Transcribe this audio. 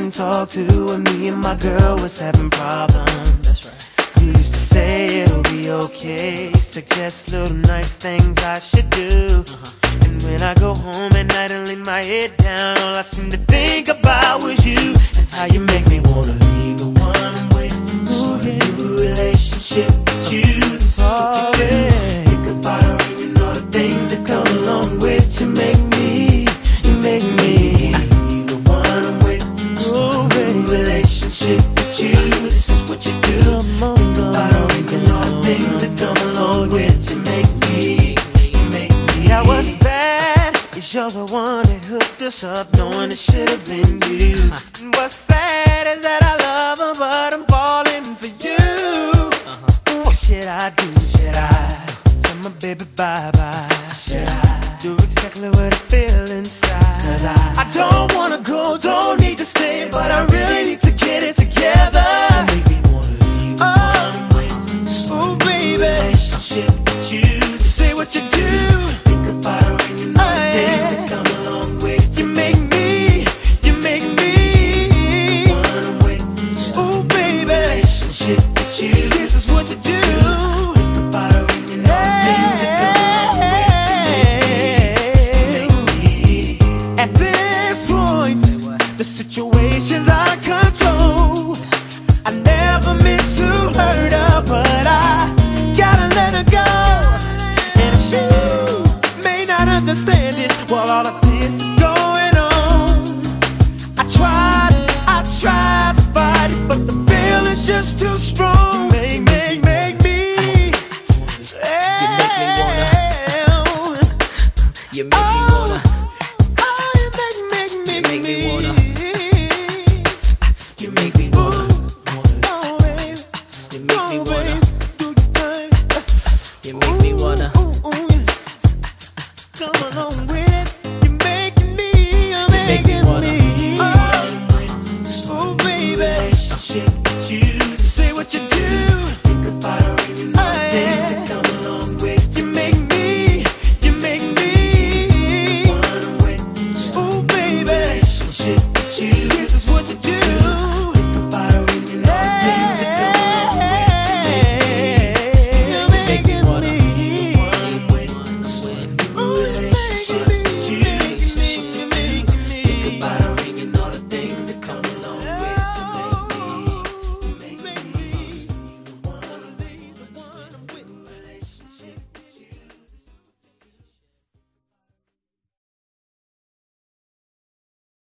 can talk to when me and my girl was having problems. That's right. You used to say it'll be okay, suggest little nice things I should do. And when I go home at night and lay my head down, all I seem to think about was you, and how you make me wanna leave the one I'm with. Start a new relationship with you. This is what you do. Think about her and all the things that come along with you. Make me leave the one I'm with. Start a new relationship with you. This is what you do. Think about her and all the things that come along with you. Make me. Now what's bad is you're the one that hooked us up, knowing it should have been you. And what's sad is that I love her, but I'm falling for you. What should I do? Should I tell my baby bye-bye? Should I do exactly what I feel inside? I don't wanna go, don't need to stay, but I really need to get it together. Make me wanna leave the one with. Oh baby, relationship with you. Say what you do. About her and you know the things that come along with you. Make me one I'm with. Ooh baby, relationship with you. This is what you do. Think about her and you know the things that come along with you. Make me. At this point, the situation's out of control. I never meant to hurt her, but I gotta let her go. And if she understand it, well, all of this is